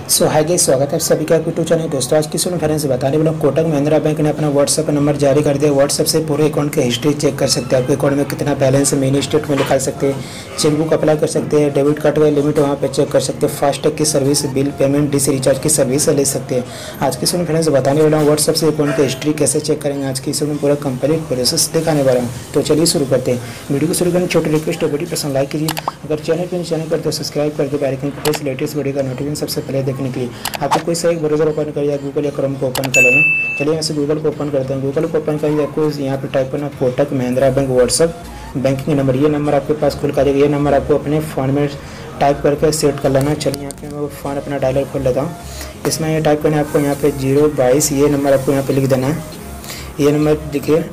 Hi guys, स्वागत है आप सभी का यूट्यूब चैनल। दोस्तों, आज की इस कॉन्फ्रेंस बताने वाला हूं कोटक महिंद्रा बैंक ने अपना व्हाट्सएप नंबर जारी कर दिया। व्हाट्सएप से पूरे अकाउंट की हिस्ट्री चेक कर सकते हैं। आपके अकाउंट में कितना बैलेंस है, मिनी स्टेटमेंट निकाल सकते हैं, चेकबुक अप्लाई कर सकते हैं, डेबिट कार्ड का लिमिट वहाँ पे चेक कर सकते हैं, फास्टैग की service, bill payment, dish recharge की सर्विस ले सकते हैं। आज की इस कॉन्फ्रेंस बताने वाला हूँ व्हाट्सएप से अकाउंट की हिस्ट्री कैसे चेक करेंगे। आज की इस पूरा कंप्लीट प्रोसेस दिखाने वाला हूँ। तो चलिए शुरू करते हैं। वीडियो को शुरू करने छोटी रिक्वेस्ट है, वीडियो पसंद लाइक कीजिए। अगर चैनल पर तो सब्सक्राइब करके बेल आइकन को प्रेस, लेटेस्ट वीडियो का नोटिफिकेशन सबसे पहले देखने के लिए। आपको कोई सा एक ब्राउज़र ओपन कर या गूगल या क्रोम को ओपन कर लेना। चलिए यहाँ से गूगल को ओपन करते हैं। गूगल को ओपन करिए, आपको यहाँ पे टाइप करना Kotak Mahindra bank WhatsApp banking number. ये नंबर आपके पास खुल कर जाएगा। ये नंबर आपको अपने फ़ोन में टाइप करके सेट कर लेना। चलिए यहाँ पे मैं फ़ोन अपना डायलर खोल लेता हूँ। इसमें ये टाइप करना है आपको यहाँ पे 022, ये नंबर आपको यहाँ पे लिख देना है। ये नंबर देखिए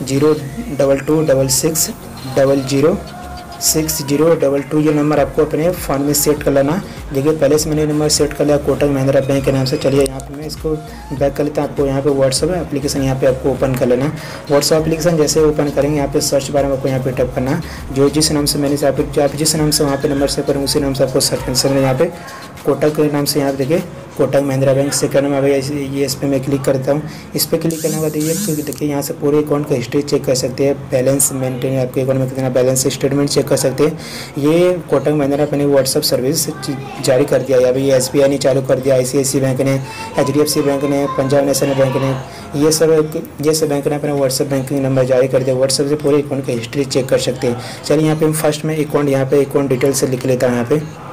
02266006022, ये नंबर आपको अपने फ़ोन में सेट कर लेना। देखिए पहले से मैंने नंबर सेट कर लिया कोटक महिंद्रा बैंक के नाम से। चलिए यहाँ पे मैं इसको बैक कर लेता हूँ। आपको यहाँ पे व्हाट्सएप एप्लीकेशन यहाँ पे आपको ओपन कर लेना। व्हाट्सएप एप्लीकेशन जैसे ओपन करेंगे, यहाँ पे सर्च बार में आपको यहाँ पे टाइप करना जो जिस नाम से मैंने आप जिस नाम से वहाँ पे नंबर सेव करेंगे उसी नाम से आपको सर्च करना। यहाँ पे कोटक के नाम से यहाँ पे देखिए कोटक महिंद्रा बैंक से करना में ये इस पर मैं क्लिक करता हूँ। इस पर क्लिक करने के बाद ये देखिए यहाँ से पूरे अकाउंट का हिस्ट्री चेक कर सकते हैं, बैलेंस मेंटेन, आपके अकाउंट में कितना बैलेंस, स्टेटमेंट चेक कर सकते हैं। ये कोटक महिंद्रा बैंक ने व्हाट्सएप सर्विस जारी कर दिया है। अभी ये SBI ने चालू कर दिया, ICICI बैंक ने, HDFC बैंक ने, पंजाब नेशनल बैंक ने, ये सब बैंक ने अपना व्हाट्सएप बैंकिंग नंबर जारी कर दिया। व्हाट्सएप से पूरे अकाउंट की हिस्ट्री चेक कर सकते हैं। चलिए यहाँ पे फर्स्ट में अकाउंट डिटेल से लिख लेता हूँ।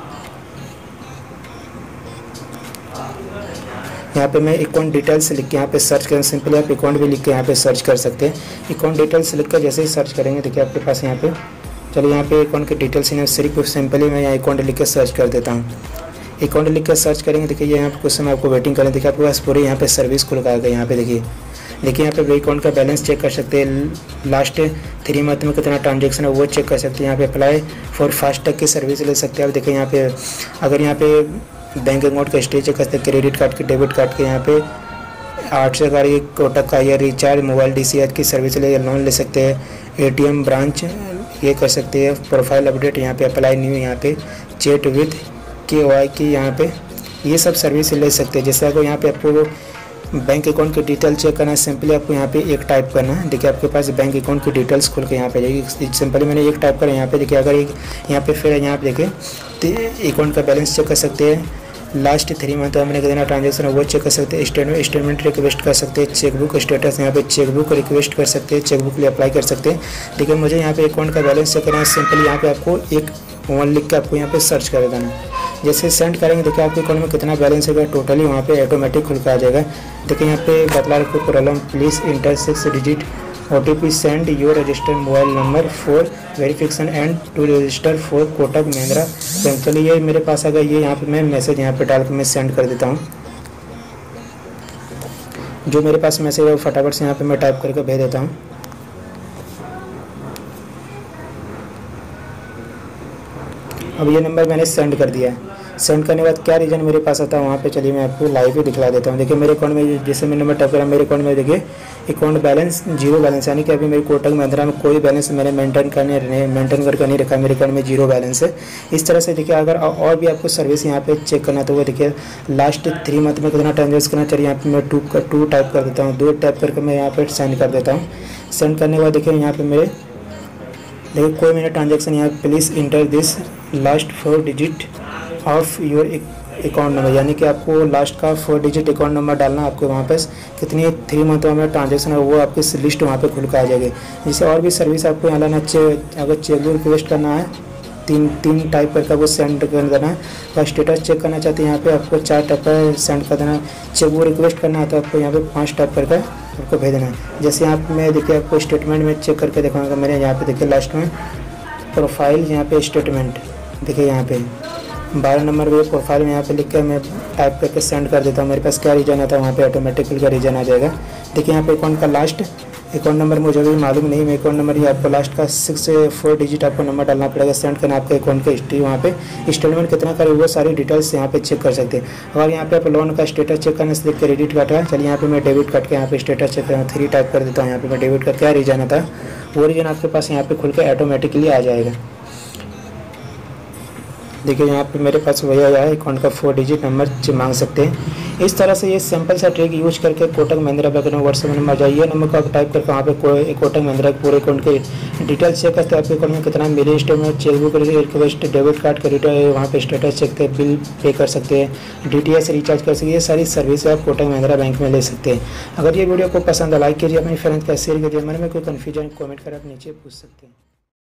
यहाँ पे मैं अकाउंट डिटेल्स लिख के यहाँ पे सर्च करें। सिंपली आप अकाउंट भी लिख के यहाँ पे सर्च कर सकते हैं। अकाउंट डिटेल्स लिख कर जैसे ही सर्च करेंगे देखिए आपके पास यहाँ पे, चलिए यहाँ पे अकाउंट के डिटेल्स सिर्फ सिंपली मैं यहाँ अकाउंट लिख कर सर्च कर देता हूँ। अकाउंट लिख कर सर्च करेंगे देखिए ये यहाँ पे कुछ समय आपको वेटिंग करें। देखिए आपके पास पूरे यहाँ पे सर्विस खुल गया। यहाँ पे देखिए यहाँ पे अकाउंट का बैलेंस चेक कर सकते हैं। लास्ट 3 मंथ में कितना ट्रांजेक्शन है वो चेक कर सकते हैं। यहाँ पे अप्लाई फॉर फास्टैग की सर्विस ले सकते हैं। आप देखिए यहाँ पे अगर यहाँ पे बैंक अकाउंट का स्टेज चेक कर सकते हैं, क्रेडिट कार्ड के, डेबिट कार्ड के, यहाँ पे 8 से गाड़ी कोटक का या रिचार्ज, मोबाइल DCH की सर्विस ले लोन ले सकते हैं। ATM ब्रांच ये कर सकते हैं। प्रोफाइल अपडेट यहाँ पे, अप्लाई न्यू, यहाँ पे चैट विद KY की, यहाँ पे ये सब सर्विस ले सकते हैं। जैसे आपको यहाँ पे आपको बैंक अकाउंट की डिटेल चेक करना है, सिंपली आपको यहाँ पे एक टाइप करना है। देखिए आपके पास बैंक अकाउंट की डिटेल्स खुल के यहाँ पे जाएगी। सिंपली मैंने एक टाइप करा यहाँ पे। देखिए अगर यहाँ पे फिर यहाँ पे देखिए तो अकाउंट का बैलेंस चेक कर सकते हैं। लास्ट 3 मंथ में मैंने कितना ट्रांजेक्शन है वो चेक कर सकते हैं। स्टेटमेंट रिक्वेस्ट कर सकते हैं। चेकबुक स्टेटस यहाँ पे चेकबुक रिक्वेस्ट कर सकते हैं, चेकबुक लिए अप्लाई कर सकते हैं। लेकिन मुझे यहाँ पे अकाउंट का बैलेंस चेक करना है। सिंपली यहाँ पे आपको एक 1 लिख के आपको यहाँ पे सर्च कर देना है। जैसे सेंड करेंगे देखिए आपके अकाउंट में कितना बैलेंस है टोटली वहाँ पे ऑटोमेटिक खुल कर आ जाएगा। देखिए यहाँ पे बतला रखो problem, please enter 6 digit OTP send your registered mobile number for verification and to register for Kotak Mahindra bank. चलिए ये मेरे पास आ गया। ये यहाँ पे मैं मैसेज यहाँ पे डाल के मैं सेंड कर देता हूँ। जो मेरे पास मैसेज है वो फटाफट से यहाँ पे मैं टाइप करके भेज देता हूँ। अब ये नंबर मैंने सेंड कर दिया है। सेंड करने के बाद क्या रीजन मेरे पास आता है वहाँ पे चलिए मैं आपको लाइव ही दिखला देता हूँ। देखिए मेरे अकाउंट में जैसे मैंने नंबर टाइप करा, मेरे अकाउंट में देखिए अकाउंट बैलेंस 0 बैलेंस, यानी कि अभी मेरे कोटक महिंद्रा में कोई बैलेंस मैंने मेंटेन करके नहीं रखा। मेरे अकाउंट में 0 बैलेंस है। इस तरह से देखिए अगर और भी आपको सर्विस यहाँ पे चेक करना तो वो देखिए लास्ट 3 मंथ में कितना ट्रांजेक्शन करना चाहिए। यहाँ पे मैं 2 टाइप कर देता हूँ। 2 टाइप करके मैं यहाँ पे सेंड कर देता हूँ। सेंड करने के बाद देखिए यहाँ पे मेरे देखिए कोई मेरा ट्रांजेक्शन यहाँ please enter this last 4 digit of your account number, यानी कि आपको लास्ट का 4 डिजिट अकाउंट नंबर डालना। आपको वहाँ पे कितनी 3 मंथ में ट्रांजेक्शन है वो आपकी लिस्ट वहाँ पे खुल कर आ जाएगी। जैसे और भी सर्विस आपको यहाँ लाना अगर चेकबुक रिक्वेस्ट करना है 3 टाइप करके वो सेंड कर देना है। और स्टेटस चेक करना चाहते हैं यहाँ पे आपको 4 टाइप पर सेंड कर देना। चेकबुक रिक्वेस्ट करना है तो आपको यहाँ पे 5 टाइप करके आपको भेज देना है। जैसे यहाँ पे मैं देखिए आपको स्टेटमेंट में चेक करके दिखाऊंगा। मैंने यहाँ पे देखिए लास्ट में प्रोफाइल यहाँ पे स्टेटमेंट देखिए यहाँ पे 12 नंबर पे प्रोफाइल में यहाँ पे लिख कर मैं टाइप करके सेंड कर देता हूँ। मेरे पास क्या रीजन आता है वहाँ पे ऑटोमेटिकली का रीजन आ जाएगा। देखिए यहाँ पे अकाउंट का लास्ट अकाउंट नंबर मुझे भी मालूम नहीं, मैं अकाउंट नंबर ही आपको लास्ट का 6 से 4 डिजिट आपको नंबर डालना पड़ेगा। सेंड करना आपके अकाउंट की हिस्ट्री, वहाँ पे स्टेटमेंट कितना करे वो सारी डिटेल्स यहाँ पे चेक कर सकते हैं। अगर यहाँ पे आप लोन का स्टेटस चेक करने से क्रेडिट कार्ड है, चलिए यहाँ पे मैं डेबिट कार्ड के यहाँ पे स्टेटस चेक करना 3 टाइप कर देता हूँ। यहाँ पे मैं डेबिट का क्या रीजन आता है वो रीजन आपके पास यहाँ पे खुल के ऑटोमेटिकली आ जाएगा। देखिए यहाँ पे मेरे पास वही आया है, अकाउंट का 4 डिजिट नंबर मांग सकते हैं। इस तरह से ये सिंपल सा ट्रिक यूज करके कोटक महिंद्रा बैंक में व्हाट्सएप नंबर जाइए, नंबर का टाइप करके वहाँ पे कोटक महिंद्रा के पूरे अकाउंट के डिटेल्स चेक करते हैं। आपके अकाउंट में कितना मिली statement, chequebook request, debit card का डिटेल वहाँ पे स्टेटस चेक करते हैं, बिल पे कर सकते हैं, DTH रिचार्ज कर सकते हैं। ये सारी सर्विस आप कोटक महिंद्रा बैंक में ले सकते हैं। अगर ये वीडियो को पसंद है लाइक कीजिए, अपनी फ्रेंड्स का शेयर कीजिए। मन में कोई कन्फ्यूजन कमेंट कर आप नीचे पूछ सकते हैं।